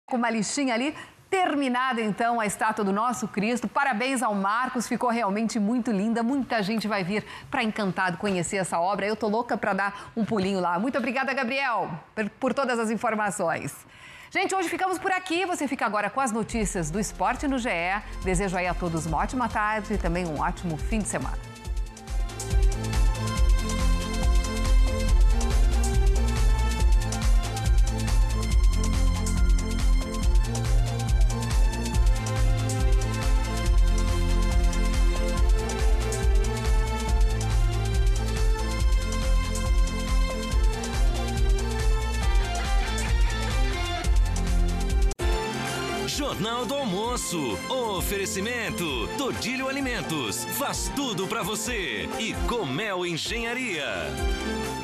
Com uma listinha ali, terminada então a estátua do Nosso Cristo. Parabéns ao Marcos, ficou realmente muito linda. Muita gente vai vir para Encantado conhecer essa obra. Eu tô louca para dar um pulinho lá. Muito obrigada, Gabriel, por todas as informações. Gente, hoje ficamos por aqui. Você fica agora com as notícias do esporte no GE. Desejo aí a todos uma ótima tarde e também um ótimo fim de semana. Jornal do Almoço. Oferecimento Todilho Alimentos. Faz tudo pra você. E Comel Engenharia.